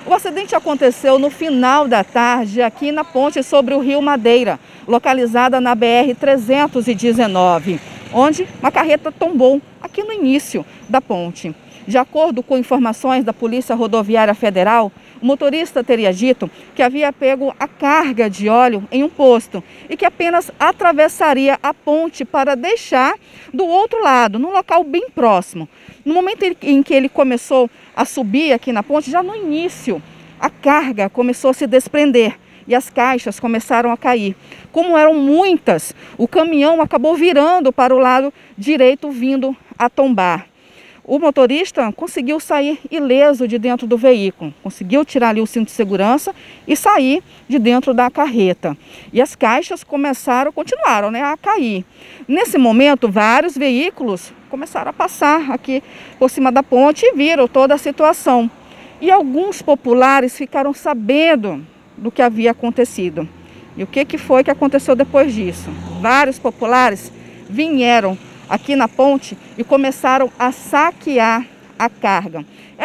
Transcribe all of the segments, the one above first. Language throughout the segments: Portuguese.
O acidente aconteceu no final da tarde aqui na ponte sobre o Rio Madeira, localizada na BR-319, onde uma carreta tombou aqui no início da ponte. De acordo com informações da Polícia Rodoviária Federal, o motorista teria dito que havia pego a carga de óleo em um posto e que apenas atravessaria a ponte para deixar do outro lado, num local bem próximo. No momento em que ele começou a subir aqui na ponte, já no início, a carga começou a se desprender e as caixas começaram a cair. Como eram muitas, o caminhão acabou virando para o lado direito, vindo a tombar. O motorista conseguiu sair ileso de dentro do veículo, conseguiu tirar ali o cinto de segurança e sair de dentro da carreta. E as caixas continuaram a cair. Nesse momento, vários veículos começaram a passar aqui por cima da ponte e viram toda a situação. E alguns populares ficaram sabendo do que havia acontecido. E o que foi que aconteceu depois disso? Vários populares vieram aqui na ponte e começaram a saquear a carga.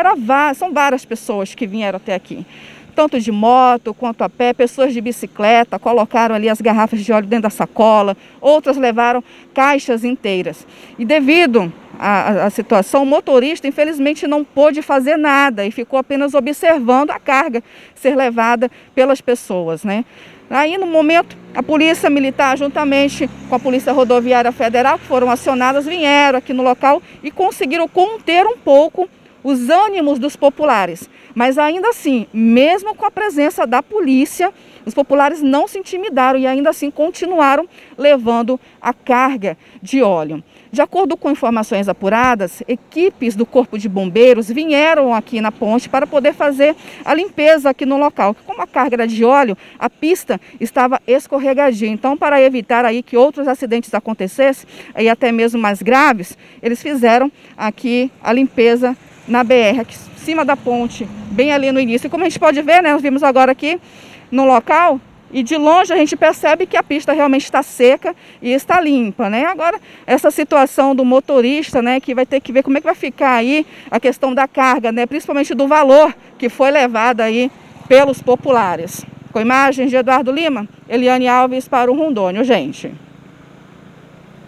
São várias pessoas que vieram até aqui, tanto de moto quanto a pé, pessoas de bicicleta, colocaram ali as garrafas de óleo dentro da sacola, outras levaram caixas inteiras. E devido à situação, o motorista infelizmente não pôde fazer nada e ficou apenas observando a carga ser levada pelas pessoas, Aí, no momento, a Polícia Militar, juntamente com a Polícia Rodoviária Federal, que foram acionadas, vieram aqui no local e conseguiram conter um pouco os ânimos dos populares. Mas ainda assim, mesmo com a presença da polícia, os populares não se intimidaram e ainda assim continuaram levando a carga de óleo. De acordo com informações apuradas, equipes do Corpo de Bombeiros vieram aqui na ponte para poder fazer a limpeza aqui no local. Como a carga era de óleo, a pista estava escorregadia. Então, para evitar aí que outros acidentes acontecessem, e até mesmo mais graves, eles fizeram aqui a limpeza na BR, aqui em cima da ponte, bem ali no início. E como a gente pode ver, nós vimos agora aqui no local, e de longe a gente percebe que a pista realmente está seca e está limpa, Agora, essa situação do motorista, que vai ter que ver como é que vai ficar aí a questão da carga, principalmente do valor que foi levado aí pelos populares. Com imagens de Eduardo Lima, Eliane Alves para o Rondônia, gente.